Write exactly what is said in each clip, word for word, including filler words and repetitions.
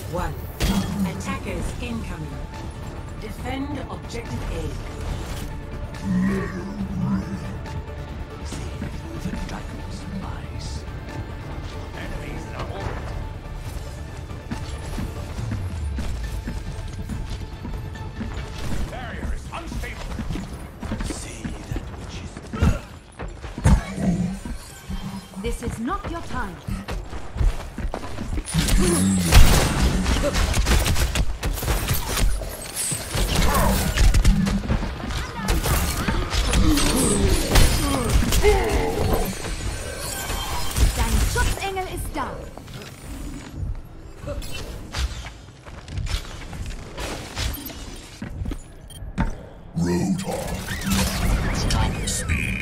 One. Attackers incoming. Defend objective A. See the dragon's eyes. Enemies double. Barrier is unstable. See that which is. This is not your time. Dein Schutzengel ist da. Roadhog. Top speed.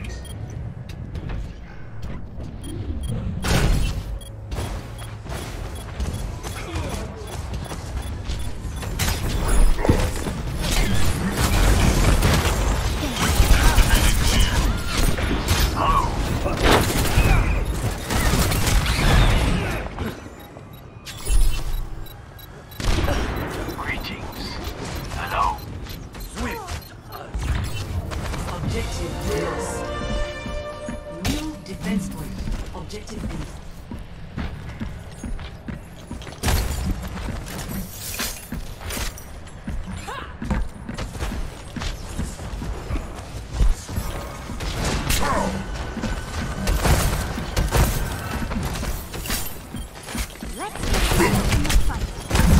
Objective lost. New defense point. Objective B. Let's get in the fight.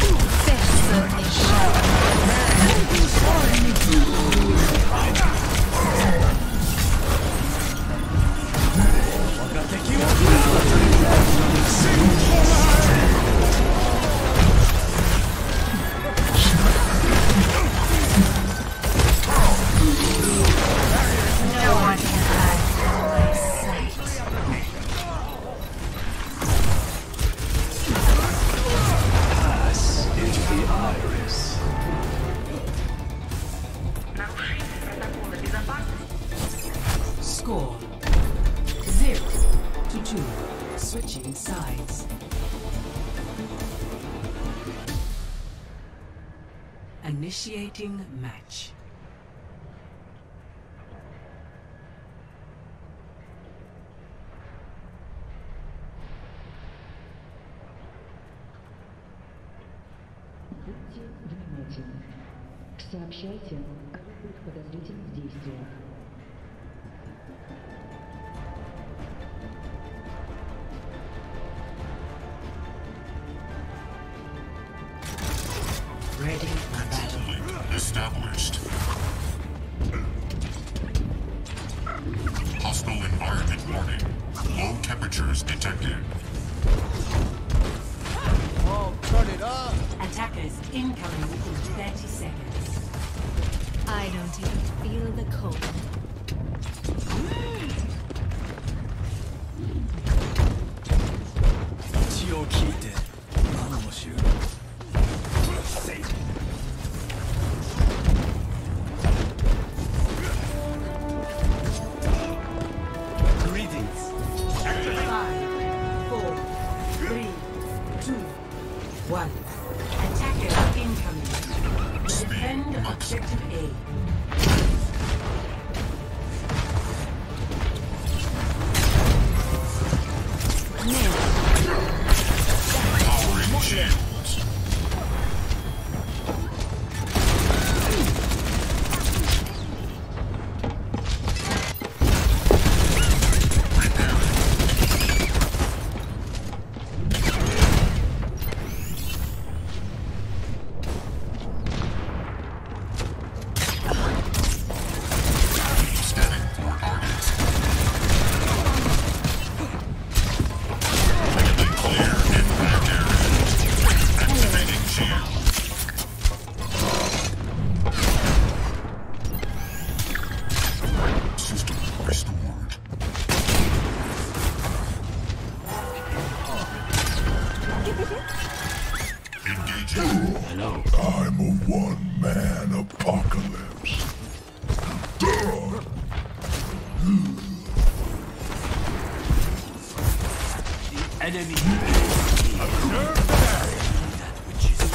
No one can hide from my sight. Pass into the iris. Score. Zero to two. Switching sides. Initiating match. Будьте внимательны. Сообщайте о любых подозрительных действиях. Ready for battle. Link established. Hostile environment warning. Low temperatures detected. Oh, turn it up! Attackers incoming in thirty seconds. I don't even feel the cold. Greetings. Five, four, three, two, one. Attackers incoming. Defend objective A. Powering shields. Scanning for targets. Enemy clear impact area. Activating shield. System restored. Engaging. Hello. I'm a one-man apocalypse. Duh. Enemy. Observe the barrier. That which is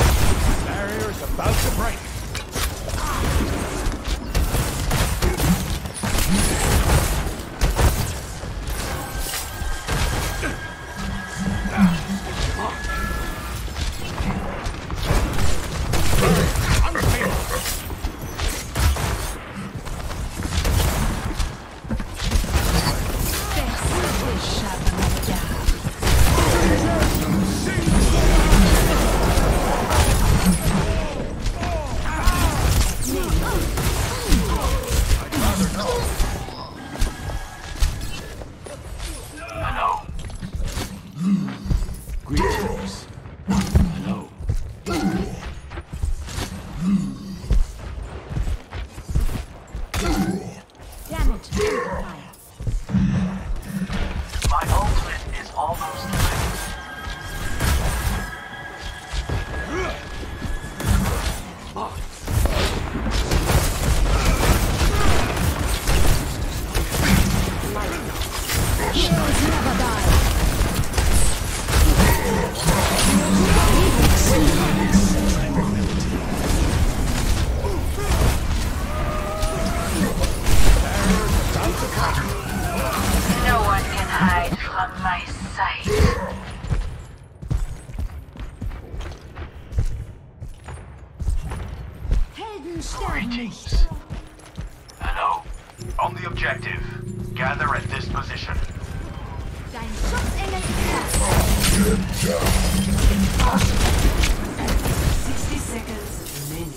Greetings. Hello. On the objective. Gather at this position. Dein Schutzengel ist da. sixty seconds remaining.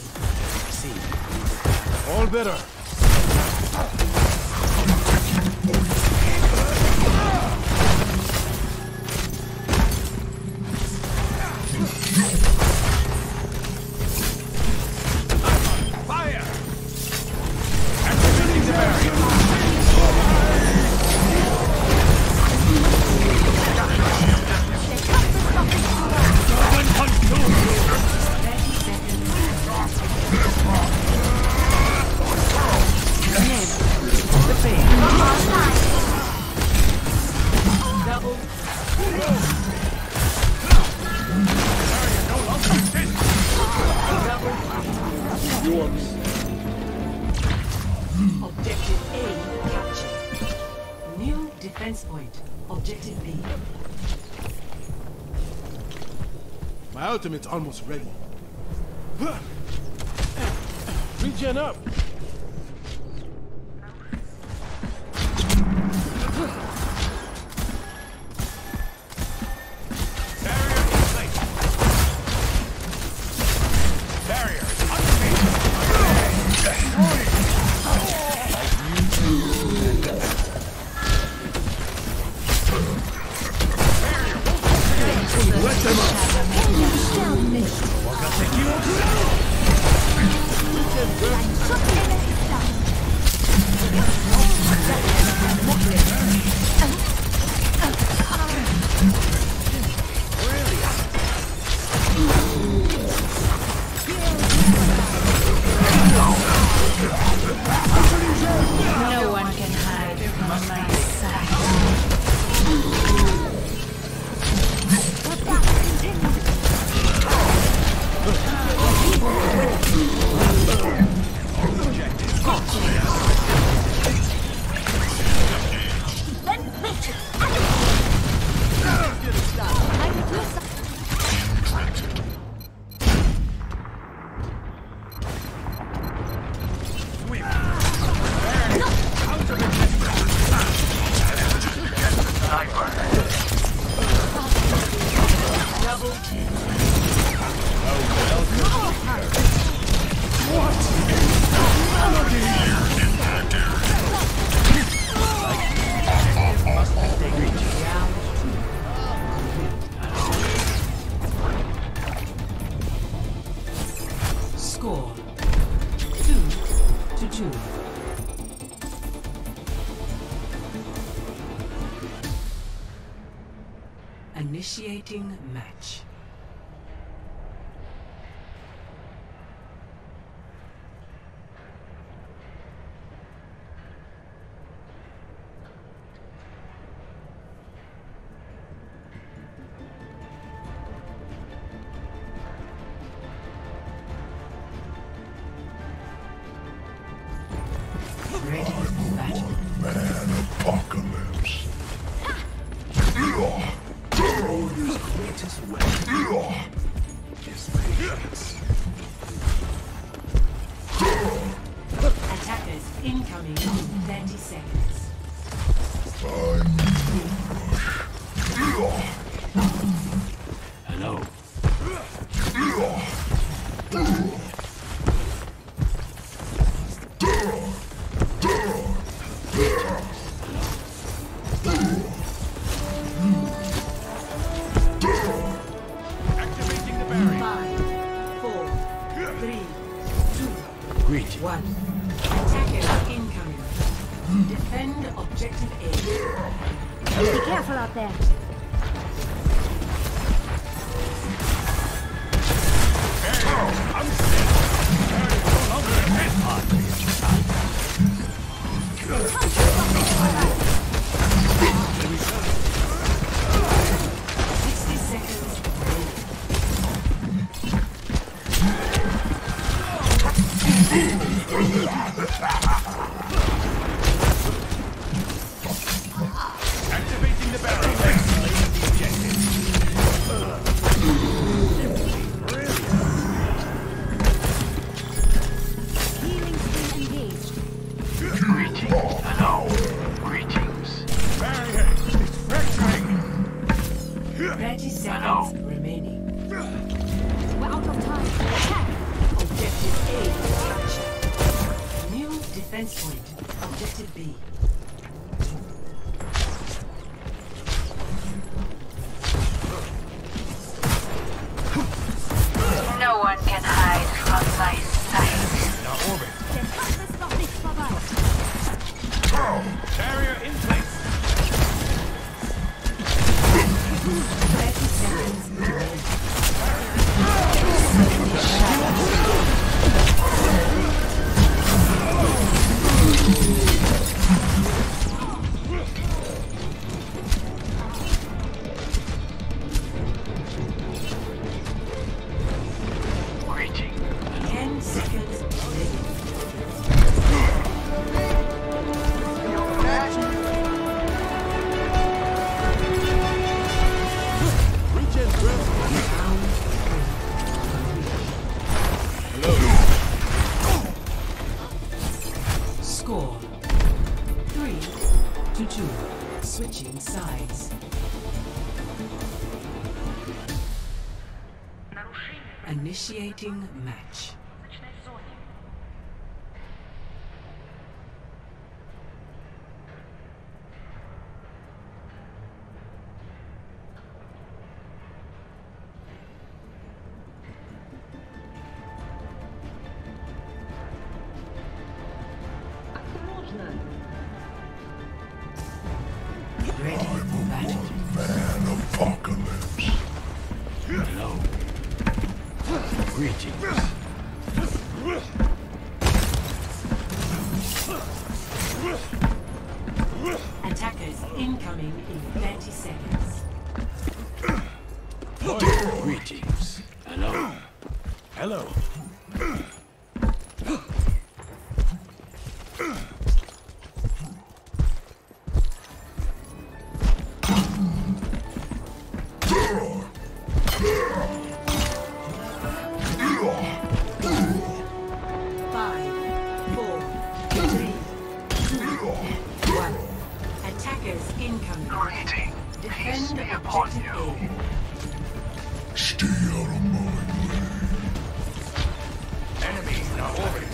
See. All better. Objective A captured. New defense point. Objective B. My ultimate's almost ready. Regen up! No one can hide from my sight. Score two to two. Initiating match. Ready for battle. Man apocalypse. Greatest weapon is patience. Attackers incoming in thirty seconds. Hello. Activating the barrier. Five, four, three, two, Greetings. one. Attackers incoming. Defend objective A. Be careful out there. sixty seconds. Activating the barrier. my sight. Now orbit. Der Kampf ist noch nicht vorbei. Barrier in place. thirty seconds remaining. Greeting. ten seconds remaining. Score three to two. Switching sides. Initiating match. Осторожно! Ready for battle. Man apocalypse. Hello. Greetings. Attackers incoming in thirty seconds. Greetings. Hello. Hello. Five, four, three, two, one. Attackers incoming. Greeting. Peace Defend be upon objective you. A. Stay out of my way. Enemies now orbit.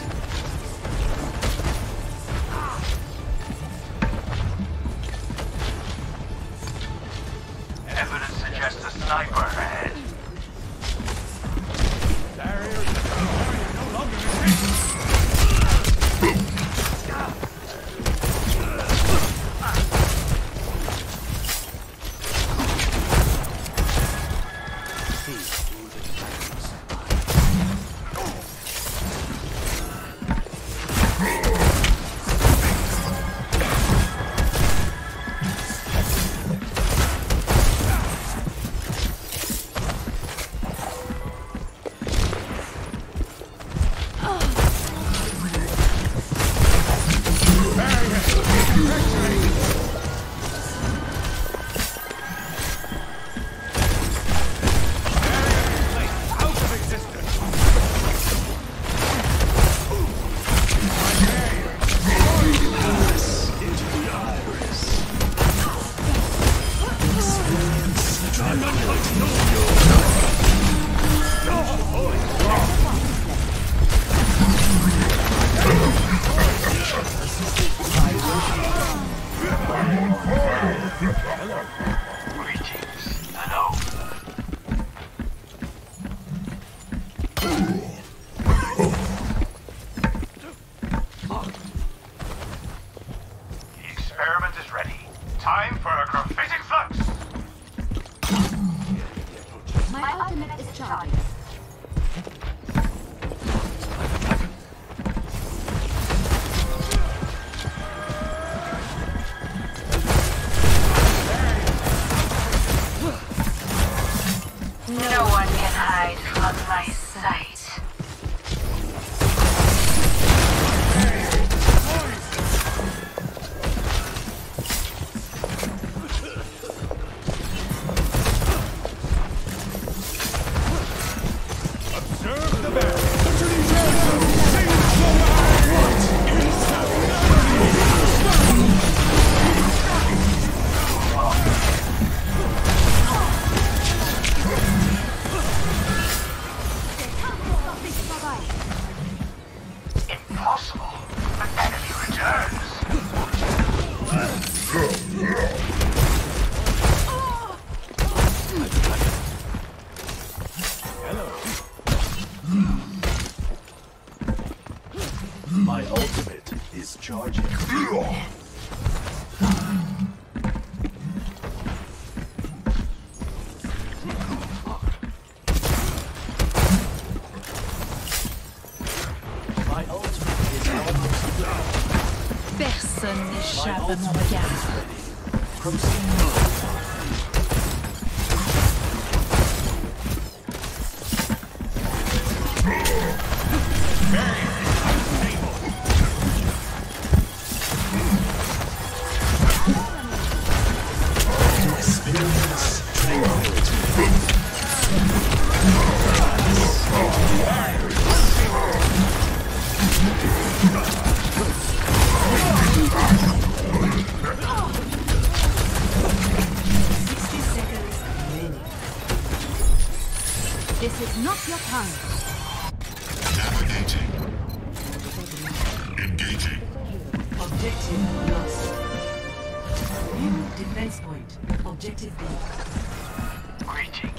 Evidence suggests a sniper ahead. Barrier no longer exists. Greetings. Hello. The experiment is ready. Time for a graphitic flux. My ultimate is charged. No one can hide from my sight. Observe the barrier. ultimate is charging. My ultimate is almost done. Personne n'échappe à mon regard. This is not your time. Navigating. Engaging. Objective lost. New defense point. Objective B. Greetings.